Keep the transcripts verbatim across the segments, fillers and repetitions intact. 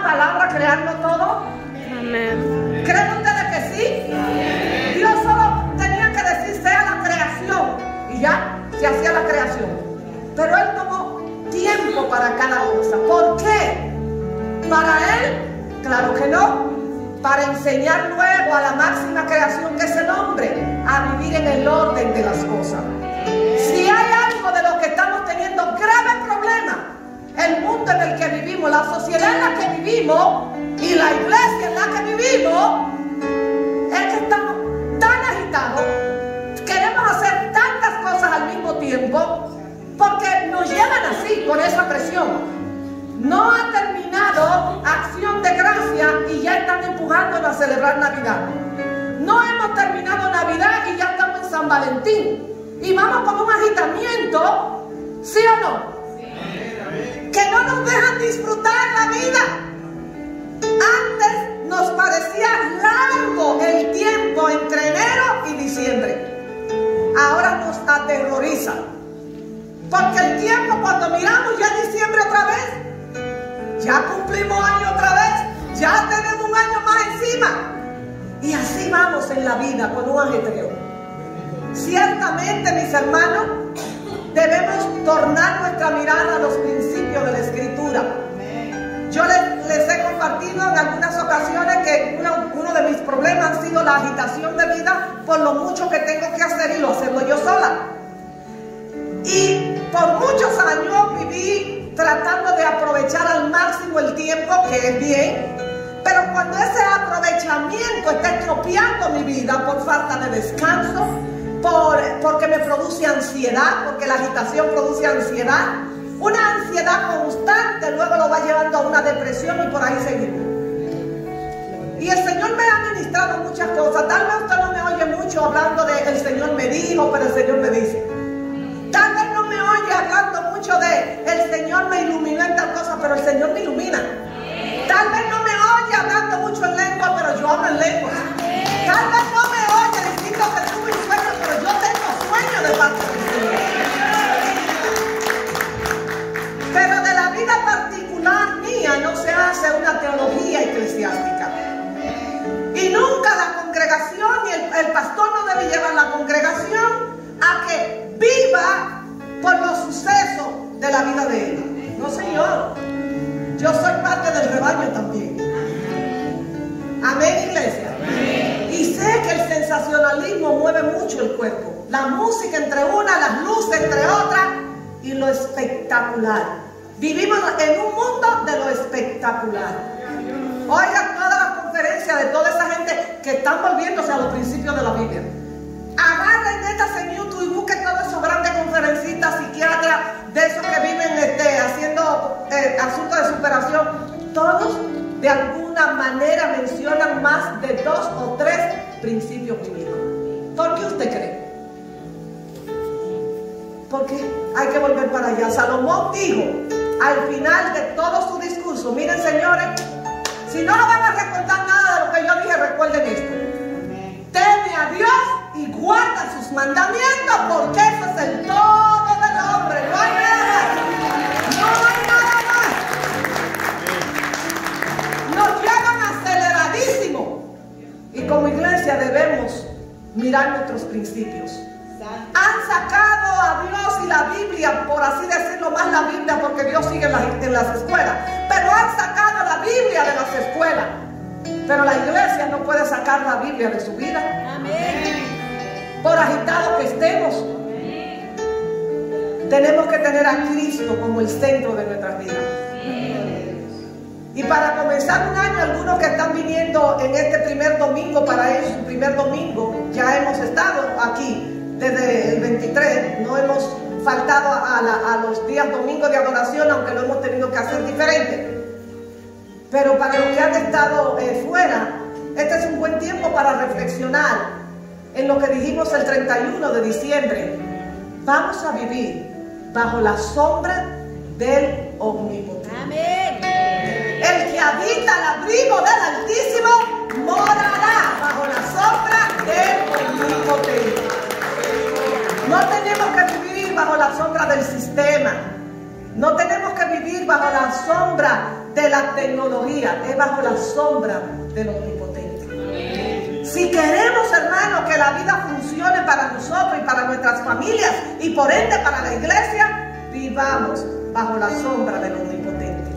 una palabra crearlo todo? Amén. ¿Creen ustedes que sí? Dios solo tenía que decir sea la creación y ya se hacía la creación. Pero Él tomó tiempo para cada cosa. ¿Por qué? Para Él, claro que no. Para enseñar luego a la máxima creación que es el hombre a vivir en el orden de las cosas. Si hay algo de lo que estamos teniendo graves problemas, el mundo en el que vivimos, la sociedad en la que vivimos y la iglesia en la que vivimos, es que estamos tan agitados, queremos hacer tantas cosas al mismo tiempo, porque nos llevan así, con esa presión. No ha terminado Acción de Gracia y ya están empujándonos a celebrar Navidad. No hemos terminado Navidad y ya estamos en San Valentín. Y vamos con un agitamiento, ¿sí o no? Sí. Que no nos dejan disfrutar la vida. Antes nos parecía largo el tiempo entre enero y diciembre. Ahora nos aterroriza. Porque el tiempo, cuando miramos ya diciembre otra vez, ya cumplimos año otra vez, ya tenemos un año más encima. Y así vamos en la vida, con un ajetreo. Ciertamente, mis hermanos, debemos tornar nuestra mirada a los principios de la Escritura. Yo les, les he compartido en algunas ocasiones que uno, uno de mis problemas ha sido la agitación de vida por lo mucho que tengo que hacer y lo hacerlo yo sola. Y por muchos años viví tratando de aprovechar al máximo el tiempo, que es bien, pero cuando ese aprovechamiento está estropeando mi vida por falta de descanso, por, porque me produce ansiedad, porque la agitación produce ansiedad, una ansiedad constante luego lo va llevando a una depresión y por ahí seguimos. Y el Señor me ha ministrado muchas cosas. Tal vez usted no me oye mucho hablando de el Señor me dijo, pero el Señor me dice. Tal vez no me oye hablando mucho de el Señor me iluminó en tal cosa, pero el Señor me ilumina. Tal vez no me oye hablando mucho en lengua, pero yo hablo en lengua. Tal vez no me oye diciendo que tuve un sueño, pero yo tengo sueño de parte del Señor. Pero de la vida particular mía no se hace una teología eclesiástica. Y nunca la congregación y el, el pastor no debe llevar la congregación a que viva por los sucesos de la vida de él. No, señor. Yo soy parte del rebaño también. Amén, iglesia. Amén. Y sé que el sensacionalismo mueve mucho el cuerpo. La música entre una, las luces entre otras y lo espectacular. Vivimos en un mundo de lo espectacular. Oigan todas las conferencias de toda esa gente que están volviéndose a los principios de la Biblia. Agarren estas en YouTube y busquen todos esos grandes conferencistas, psiquiatras, de esos que viven este, haciendo eh, asuntos de superación. Todos de alguna manera mencionan más de dos o tres principios bíblicos. ¿Por qué usted cree? Porque hay que volver para allá. Salomón dijo al final de todo su discurso, miren señores, si no van a recordar nada de lo que yo dije, recuerden esto. Teme a Dios y guarda sus mandamientos, porque eso es el todo del hombre. No hay nada más. No hay nada más. Nos llevan aceleradísimo. Y como iglesia debemos mirar nuestros principios. Han sacado a Dios y la Biblia, por así decirlo, más la Biblia, porque Dios sigue en las, en las escuelas. Pero han sacado la Biblia de las escuelas. Pero la iglesia no puede sacar la Biblia de su vida. Amén. Por agitados que estemos. Amén. Tenemos que tener a Cristo como el centro de nuestras vidas. Amén. Y para comenzar un año, algunos que están viniendo en este primer domingo, para ellos su primer domingo, ya hemos estado aquí desde el veintitrés, no hemos faltado a, la, a los días domingos de adoración, aunque lo hemos tenido que hacer diferente. Pero para los que han estado eh, fuera, este es un buen tiempo para reflexionar en lo que dijimos el treinta y uno de diciembre. Vamos a vivir bajo la sombra del Omnipotente. Amén. El que habita al abrigo del Altísimo morará bajo la sombra del Omnipotente. No tenemos que vivir bajo la sombra del sistema. No tenemos que vivir bajo la sombra de la tecnología, es bajo la sombra del Omnipotente. Si queremos, hermanos, que la vida funcione para nosotros y para nuestras familias y por ende para la iglesia, vivamos bajo la sombra del Omnipotente.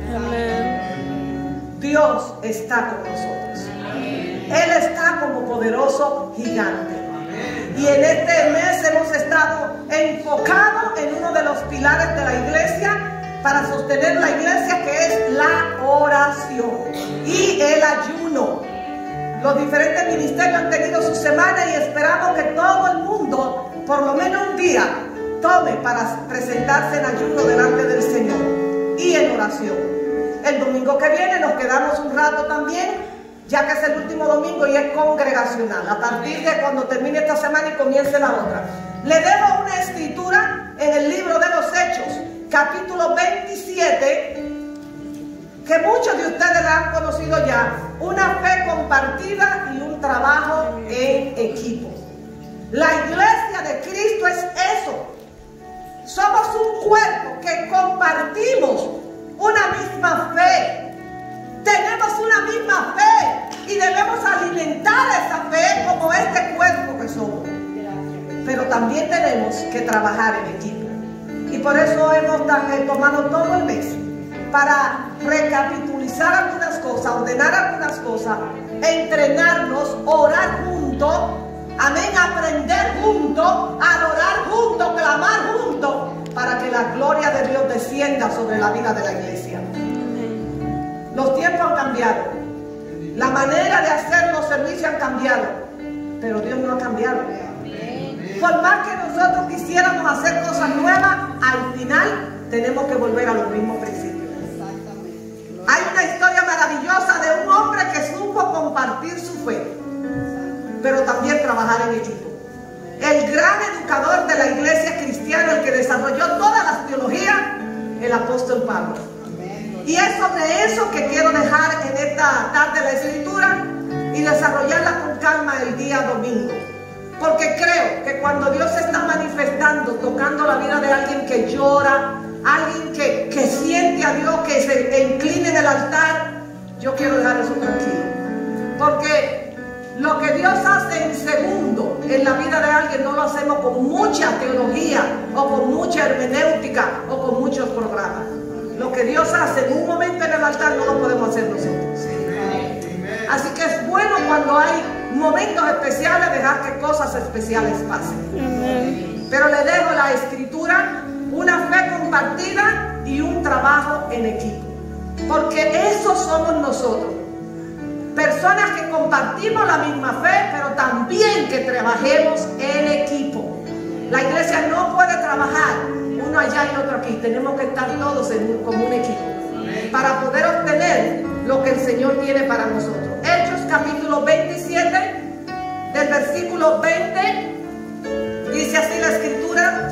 Amén. Dios está con nosotros. Amén. Él está como poderoso gigante. Amén. Y en este mes hemos estado enfocados en uno de los pilares de la iglesia para sostener la iglesia, que es la oración y el ayuno. Los diferentes ministerios han tenido su semana y esperamos que todo el mundo, por lo menos un día, tome para presentarse en ayuno delante del Señor y en oración. El domingo que viene nos quedamos un rato también, ya que es el último domingo y es congregacional, a partir de cuando termine esta semana y comience la otra. Le dejo una escritura en el libro de los Hechos, capítulo veintisiete, que muchos de ustedes la han conocido ya: una fe compartida y un trabajo en equipo. La iglesia de Cristo es eso. Somos un cuerpo que compartimos una misma fe. Tenemos una misma fe y debemos alimentar esa fe como este cuerpo que somos. Pero también tenemos que trabajar en equipo. Y por eso hemos tomado todo el mes para recapitulizar algunas cosas, ordenar algunas cosas, entrenarnos, orar juntos, amén, aprender juntos, adorar juntos, clamar juntos, para que la gloria de Dios descienda sobre la vida de la iglesia. Los tiempos han cambiado, la manera de hacer los servicios han cambiado, pero Dios no ha cambiado. Por más que nosotros quisiéramos hacer cosas nuevas, al final tenemos que volver a los mismos principios. Hay una historia maravillosa de un hombre que supo compartir su fe, pero también trabajar en equipo. El gran educador de la iglesia cristiana, el que desarrolló todas las teologías, el apóstol Pablo. Y es sobre eso que quiero dejar en esta tarde la escritura y desarrollarla con calma el día domingo. Porque creo que cuando Dios se está manifestando, tocando la vida de alguien que llora, alguien que, que siente a Dios, que se incline en el altar, yo quiero dejar eso tranquilo. Porque lo que Dios hace en segundo en la vida de alguien no lo hacemos con mucha teología o con mucha hermenéutica o con muchos programas. Lo que Dios hace en un momento en el altar no lo podemos hacer nosotros. Así que es bueno cuando hay momentos especiales dejar que cosas especiales pasen. Pero le dejo la escritura, una fe compartida y un trabajo en equipo. Porque eso somos nosotros. Personas que compartimos la misma fe, pero también que trabajemos en equipo. La iglesia no puede trabajar uno allá y otro aquí. Tenemos que estar todos en, como un equipo para poder obtener lo que el Señor tiene para nosotros. Hechos capítulo veintisiete, del versículo veinte, dice así la escritura.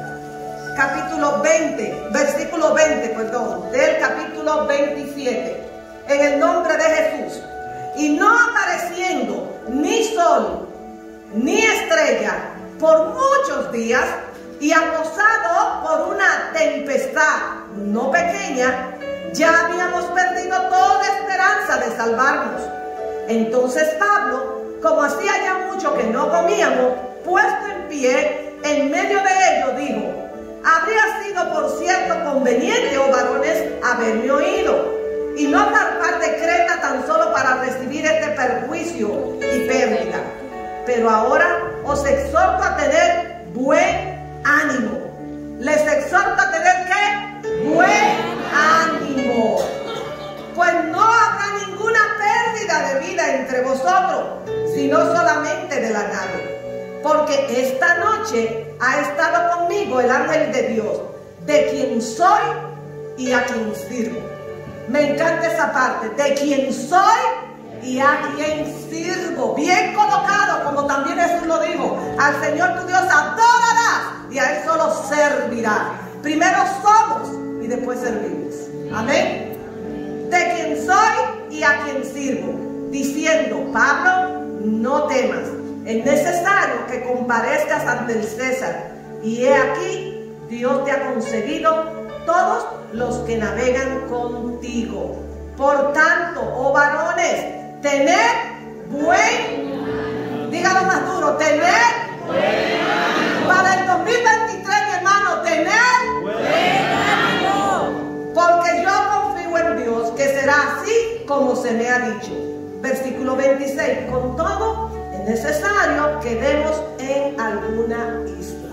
Capítulo veinte, versículo veinte, perdón, del capítulo veintisiete. En el nombre de Jesús. Y no apareciendo ni sol ni estrella por muchos días, y acosado por una tempestad no pequeña, ya habíamos perdido toda esperanza de salvarnos. Entonces Pablo, como hacía ya mucho que no comíamos, puesto en pie en medio de ellos, dijo: habría sido por cierto conveniente, oh varones, haberme oído, y no zarpar de Creta tan solo para recibir este perjuicio y pérdida. Pero ahora os exhorto a tener buen ánimo. Les exhorto a tener ¿qué? Buen ánimo. Pues no habrá ninguna pérdida de vida entre vosotros, sino solamente de la nave. Porque esta noche ha estado conmigo el ángel de Dios, de quien soy y a quien sirvo. Me encanta esa parte, de quien soy y a quien sirvo. Bien colocado, como también Jesús lo dijo: al Señor tu Dios adorarás y a Él solo servirás. Primero somos y después servimos. Amén. De quien soy y a quien sirvo. Diciendo: Pablo, no temas, es necesario que comparezcas ante el César. Y he aquí, Dios te ha concedido todos los que navegan contigo. Por tanto, oh varones, tened buen, dígalo más duro, tened buen ánimo. Para el dos mil veintitrés, mi hermano, tened buen ánimo. Porque yo confío en Dios que será así como se me ha dicho. Versículo veintiséis, con todo es necesario que demos en alguna isla.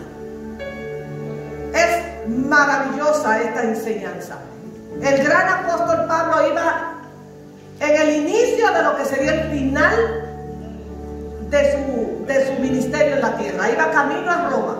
Es maravillosa esta enseñanza. El gran apóstol Pablo iba en el inicio de lo que sería el final de su, de su ministerio en la tierra. Iba camino a Roma.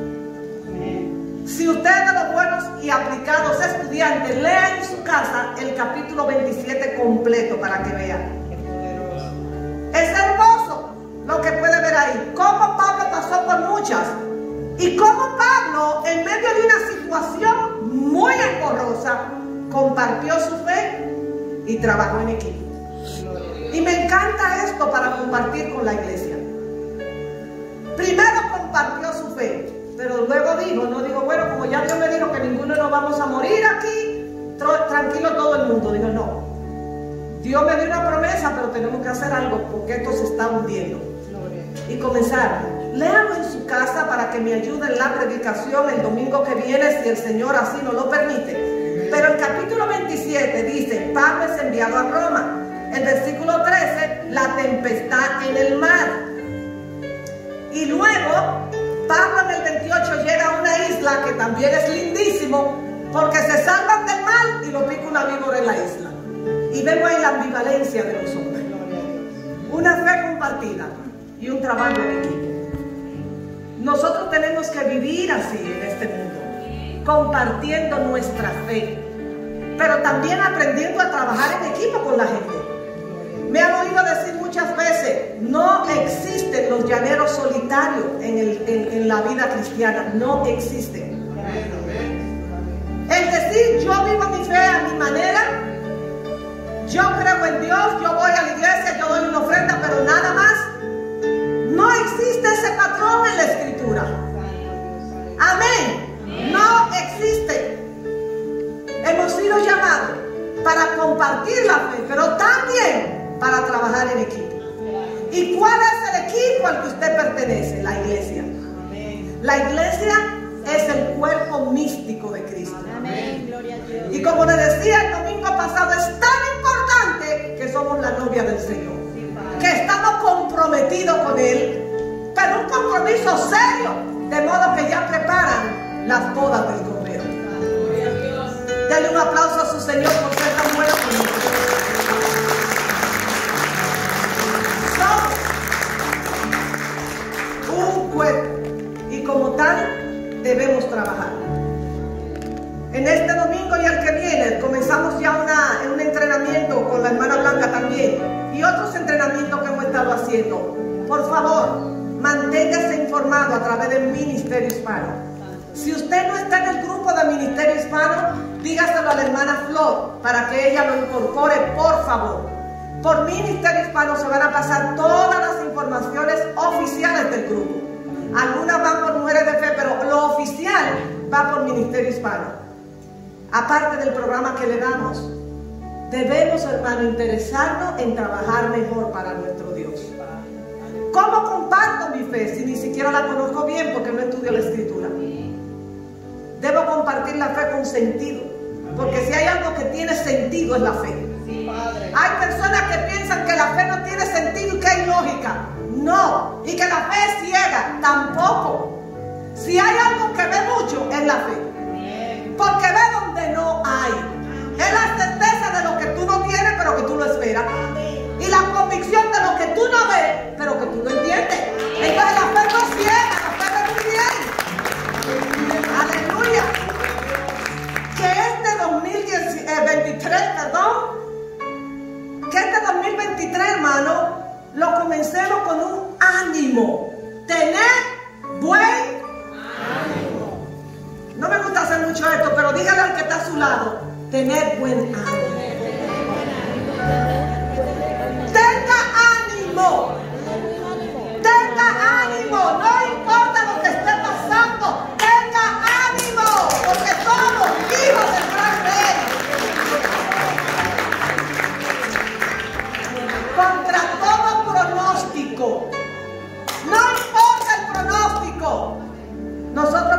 Si usted es de los buenos y aplicados estudiantes, lea en su casa el capítulo veintisiete completo para que vea. Es hermoso lo que puede ver ahí. Cómo Pablo pasó por muchas. Y cómo Pablo, en medio de una situación muy engorrosa, compartió su fe y trabajó en equipo. Y me encanta esto para compartir con la iglesia. Primero compartió su fe, pero luego dijo, no digo, bueno, como ya Dios me dijo que ninguno nos vamos a morir aquí, tranquilo todo el mundo. Digo, no. Dios me dio una promesa, pero tenemos que hacer algo porque esto se está hundiendo. Y comenzaron. Léalo en su casa para que me ayude en la predicación el domingo que viene, si el Señor así nos lo permite. Pero el capítulo veintisiete dice, Pablo es enviado a Roma. El versículo trece, la tempestad en el mar. Y luego, Pablo en el veintiocho llega a una isla que también es lindísimo, porque se salvan del mar y lo pica una víbora en la isla. Y vemos ahí la ambivalencia de los hombres. Una fe compartida y un trabajo en equipo. Nosotros tenemos que vivir así en este mundo, compartiendo nuestra fe, pero también aprendiendo a trabajar en equipo con la gente. Me han oído decir muchas veces, no existen los llaneros solitarios en, el, en, en la vida cristiana, no existen. Es decir, yo vivo mi fe a mi manera, yo creo en Dios, yo voy a la iglesia, yo doy una ofrenda, pero nada más. No existe ese patrón en la escritura. Amén. No existe. Hemos sido llamados para compartir la fe, pero también para trabajar en equipo. ¿Y cuál es el equipo al que usted pertenece? La iglesia. La iglesia es el cuerpo místico de Cristo. Y como le decía el domingo pasado, es tan importante que somos la novia del Señor, que estamos comprometidos con Él, pero un compromiso serio, de modo que ya preparan las bodas del Cordero. Denle un aplauso a su Señor por ser tan bueno con nosotros. Somos un cuerpo y como tal debemos trabajar. En este domingo y el que viene comenzamos ya una, un entrenamiento con la hermana Blanca también, y otros entrenamientos que hemos estado haciendo. Por favor, manténgase informado a través del Ministerio Hispano. Si usted no está en el grupo de Ministerio Hispano, dígaselo a la hermana Flor para que ella lo incorpore, por favor. Por Ministerio Hispano se van a pasar todas las informaciones oficiales del grupo. Algunas van por Mujeres de Fe, pero lo oficial va por Ministerio Hispano. Aparte del programa que le damos, debemos, hermano, interesarnos en trabajar mejor para nuestro Dios. ¿Cómo comparto mi fe si ni siquiera la conozco bien porque no estudio la Escritura? Debo compartir la fe con sentido, porque si hay algo que tiene sentido es la fe. Hay personas que piensan que la fe no tiene sentido y que es ilógica. No, y que la fe es ciega. Tampoco. Si hay algo que ve mucho es la fe, porque ve donde no hay. Es la certeza de lo que tú no tienes, pero que tú lo esperas. Y la convicción de lo que tú no ves, pero que tú lo entiendes. Entonces la fe no es ciega, la fe ve muy bien. Aleluya. Que este dos mil veintitrés, perdón, que este dos mil veintitrés, hermano, lo comencemos con un ánimo. Tener buen ánimo. No me gusta hacer mucho esto, pero dígale al que está a su lado, tener buen ánimo. Tenga ánimo. Tenga ánimo. No importa lo que esté pasando. Tenga ánimo. Porque somos hijos del gran rey. Nosotros